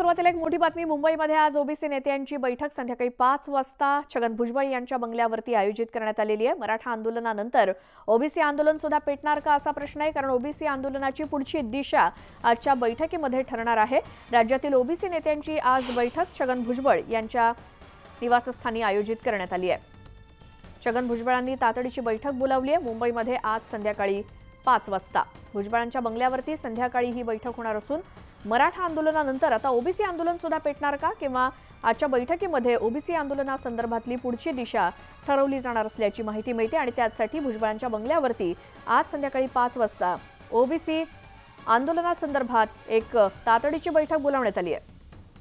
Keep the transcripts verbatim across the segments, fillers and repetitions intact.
सुरुवातीला एक मोठी बातमी। मुंबईमध्ये आज ओबीसी नेत्यांची बैठक संध्याकाळी पाच वाजता छगन भुजबळ यांच्या बंगल्यावरती आयोजित करण्यात आलेली आहे। मराठा आंदोलनानंतर ओबीसी आंदोलन सुद्धा पेटणार का असा प्रश्न आहे, कारण ओबीसी आंदोलनाची पुढची दिशा आजच्या बैठकीमध्ये ठरणार आहे। राज्यातील ओबीसी नेत्यांची आज बैठक छगन भुजबळ यांच्या निवासस्थानी आयोजित करण्यात आली आहे। छगन भुजबळांनी तातडीची बैठक बोलावली आहे। मुंबईमध्ये आज संध्याकाळी पाच वाजता भुजबळांच्या बंगल्यावरती संध्याकाळी ही बैठक होणार असून मराठा आंदोलनानंतर आता ओबीसी आंदोलन सुद्धा पेटणार का, किंवा आजच्या बैठकीमध्ये ओबीसी आंदोलनासंदर्भातली पुढची दिशा ठरवली जाणार असल्याची माहिती मिळते आणि त्यासाठी भुजबळांच्या बंगल्यावरती आज संध्याकाळी पाच वाजता ओबीसी आंदोलनासंदर्भात एक तातडीची बैठक बोलावण्यात आली आहे।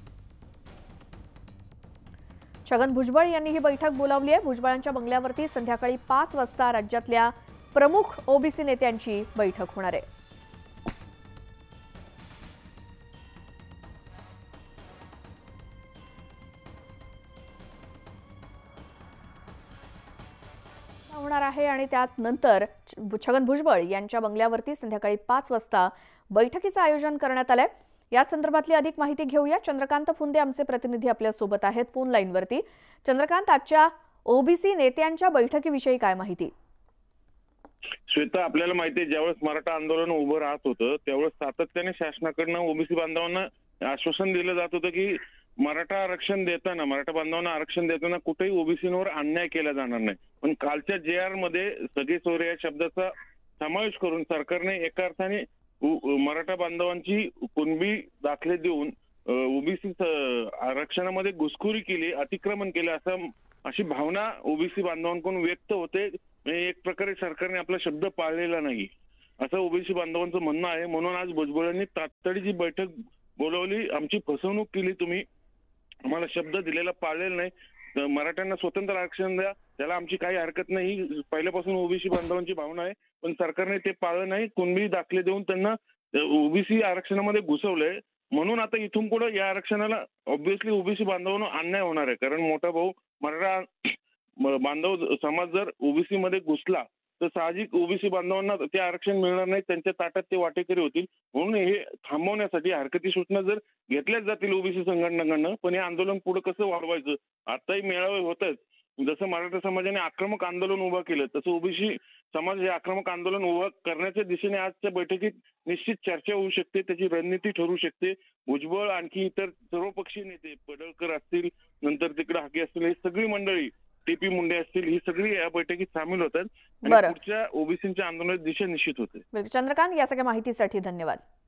छगन भुजबळ यांनी ही बैठक बोलावली आहे। भुजबळांच्या बंगल्यावरती संध्याकाळी पाच वाजता राज्यातल्या प्रमुख ओबीसी नेत्यांची बैठक होणार आहे। होणार आहे आणि त्यात नंतर छगन भुजबळ यांच्या बंगल्यावरती संध्याकाळी पाच वाजता बैठकीचं आयोजन करण्यात आलंय। या संदर्भातली अधिक माहिती घेऊया। चंद्रकांत फुंदे आमचे प्रतिनिधी आपल्या सोबत आहेत फोन लाईनवरती। चंद्रकांत, आजच्या ओबीसी नेत्यांच्या बैठकीविषयी काय माहिती? श्वेता, आपल्याला माहिती आहे, ज्यावेळेस मराठा आंदोलन उभं राहत होतं त्यावेळेस सातत्याने शासनाकडनं ओबीसी बांधवांना आश्वासन दिलं जात होतं की मराठा आरक्षण देताना मराठा बांधवांना आरक्षण देताना कुठेही ओबीसीवर अन्याय केला जाणार नाही। पण कालच्या जे आर मध्ये सगळे सोयरे या शब्दाचा समावेश करून सरकारने एका अर्थाने मराठा बांधवांची कुणबी दाखले देऊन ओबीसी आरक्षणामध्ये घुसखोरी केली, अतिक्रमण केले, असं अशी भावना ओबीसी बांधवांकडून व्यक्त होते। एक प्रकारे सरकारने आपला शब्द पाळलेला नाही असं ओबीसी बांधवांचं म्हणणं आहे। म्हणून आज भुजबळांनी तातडीची बैठक बोलावली। आमची फसवणूक केली, तुम्ही आम्हाला शब्द दिलेला पाळलेला नाही, मराठ्यांना स्वतंत्र आरक्षण द्या, त्याला आमची काही हरकत नाही, पहिल्यापासून ओबीसी बांधवांची भावना आहे। पण सरकारने ते पाळलं नाही, कुणबी दाखले देऊन त्यांना ओबीसी आरक्षणामध्ये घुसवलंय। म्हणून आता इथून पुढे या आरक्षणाला ऑब्व्हियसली ओबीसी बांधवांना अन्याय होणार आहे, कारण मोठा भाऊ मराठा बांधव समाज जर ओबीसी मध्ये घुसला तर साहजिक ओबीसी बांधवांना ते आरक्षण मिळणार नाही, त्यांच्या ताटात ते वाटेकरी होतील। म्हणून हे थांबवण्यासाठी हरकती सूचना जर घेतल्याच जातील ओबीसी संघटनांकडनं, पण हे आंदोलन पुढे कसं वाढवायचं, आताही मेळावे होत आहेत। जसं मराठा समाजाने आक्रमक आंदोलन उभं केलं तसं ओबीसी समाज हे आक्रमक आंदोलन उभं करण्याच्या दिशेने आजच्या बैठकीत निश्चित चर्चा होऊ शकते, त्याची रणनीती ठरू शकते। भुजबळ, आणखी इतर सर्वपक्षीय नेते, पडळकर असतील, नंतर तिकडे हाके असतील, ही सगळी मंडळी, टीपी मुंडे असतील, ही सगळी या बैठकीत सामील होतात आणि पुढच्या ओबीसीच्या आंदोलनाची दिशा निश्चित होते। चंद्रकांत, या सगळ्या माहितीसाठी धन्यवाद।